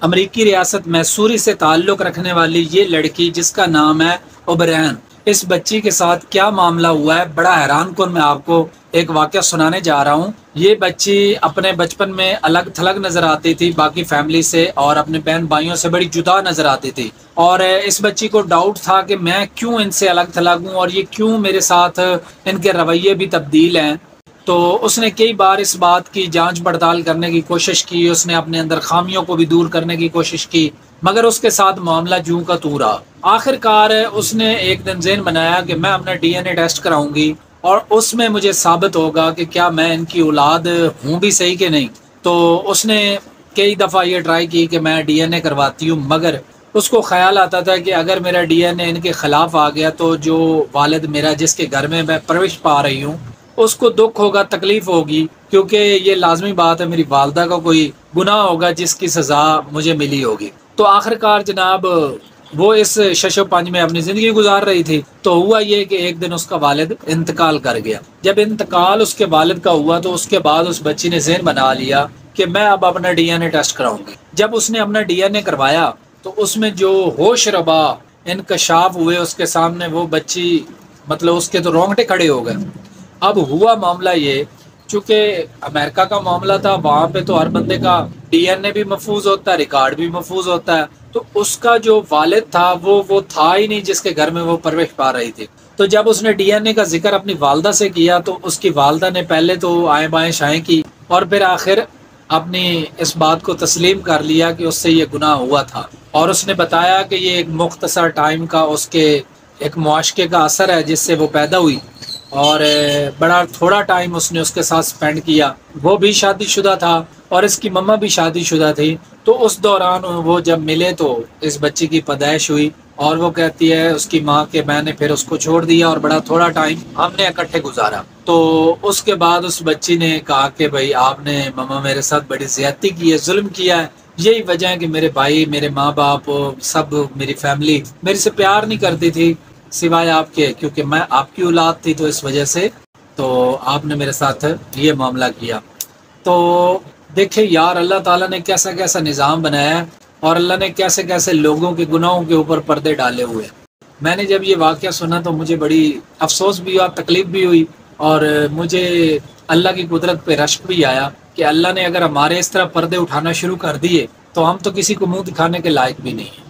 امریکی ریاست میسوری سے تعلق رکھنے والی یہ لڑکی جس کا نام ہے اوبرین، اس بچی کے ساتھ کیا معاملہ ہوا ہے بڑا حیران کن میں آپ کو ایک واقعہ سنانے جا رہا ہوں۔ یہ بچی اپنے بچپن میں الگ تھلگ نظر آتی تھی باقی فیملی سے، اور اپنے بہن بھائیوں سے بڑی جدا نظر آتی تھی، اور اس بچی کو ڈاؤٹ تھا کہ میں کیوں ان سے الگ تھلگ ہوں اور یہ کیوں میرے ساتھ ان کے رویے بھی تبدیل ہیں۔ تو اس نے کئی بار اس بات کی جانچ پڑتال کرنے کی کوشش کی، اس نے اپنے اندر خامیوں کو بھی دور کرنے کی کوشش کی، مگر اس کے ساتھ معاملہ جوں کا تو رہا۔ آخر کار اس نے ایک دن ذہن بنایا کہ میں اپنا ڈی این اے ٹیسٹ کراؤں گی اور اس میں مجھے ثابت ہوگا کہ کیا میں ان کی اولاد ہوں بھی صحیح کہ نہیں۔ تو اس نے کئی دفعہ یہ ٹرائی کی کہ میں ڈی این اے کرواتی ہوں، مگر اس کو خیال آتا تھا کہ اگر میرا ڈی این اے ان کے خلاف آ گیا تو جو والد میرا جس کے گھر میں پرورش پا رہی ہوں اس کو دکھ ہوگا، تکلیف ہوگی، کیونکہ یہ لازمی بات ہے میری والدہ کا کوئی گناہ ہوگا جس کی سزا مجھے ملی ہوگی۔ تو آخر کار جناب وہ اس شش و پنج میں اپنی زندگی گزار رہی تھی، تو ہوا یہ کہ ایک دن اس کا والد انتقال کر گیا۔ جب انتقال اس کے والد کا ہوا تو اس کے بعد اس بچی نے ذہن بنا لیا کہ میں اب اپنا ڈی این اے ٹیسٹ کراؤں گی۔ جب اس نے اپنا ڈی این اے کروایا تو اس میں جو ہوش ربا انکشاف ہوئے اس کے سامنے، وہ بچی مطلب اس کے تو رونگٹے کھڑے ہو گئے۔ اب ہوا معاملہ یہ، چونکہ امریکہ کا معاملہ تھا، وہاں پہ تو ہر بندے کا ڈی این اے بھی محفوظ ہوتا ہے، ریکارڈ بھی محفوظ ہوتا ہے، تو اس کا جو والد تھا وہ تھا ہی نہیں جس کے گھر میں وہ پرورش پا رہی تھی۔ تو جب اس نے ڈی این اے کا ذکر اپنی والدہ سے کیا تو اس کی والدہ نے پہلے تو آئیں بائیں شائیں کی اور پھر آخر اپنی اس بات کو تسلیم کر لیا کہ اس سے یہ گناہ ہوا تھا، اور اس نے بتایا کہ یہ ایک مختصر ٹائم کا اس کے ایک معاشقے کا اثر ہے جس سے وہ پیدا ہوئی، اور بڑا تھوڑا ٹائم اس نے اس کے ساتھ سپینڈ کیا۔ وہ بھی شادی شدہ تھا اور اس کی مما بھی شادی شدہ تھی، تو اس دوران وہ جب ملے تو اس بچی کی پیدائش ہوئی، اور وہ کہتی ہے اس کی ماں کہ میں نے پھر اس کو چھوڑ دیا اور بڑا تھوڑا ٹائم ہم نے اکٹھے گزارا۔ تو اس کے بعد اس بچی نے کہا کہ بھائی آپ نے مما میرے ساتھ بڑی زیادتی کی ہے، ظلم کیا ہے، یہی وجہ ہے کہ میرے بھائی، میرے ماں باپ، سب میری فیملی میرے سے پیار نہیں کرتی تھی سوائے آپ کے، کیونکہ میں آپ کی اولاد تھی، تو اس وجہ سے تو آپ نے میرے ساتھ یہ معاملہ کیا۔ تو دیکھیں یار، اللہ تعالیٰ نے کیسا کیسا نظام بنایا ہے، اور اللہ نے کیسے کیسے لوگوں کے گناہوں کے اوپر پردے ڈالے ہوئے۔ میں نے جب یہ واقعہ سنا تو مجھے بڑی افسوس بھی ہوا، تکلیف بھی ہوئی، اور مجھے اللہ کی قدرت پہ رشک بھی آیا کہ اللہ نے اگر ہمارے اس طرح پردے اٹھانا شروع کر دیے تو ہم تو کسی کو منہ دکھانے کے لائق بھی نہیں ہیں۔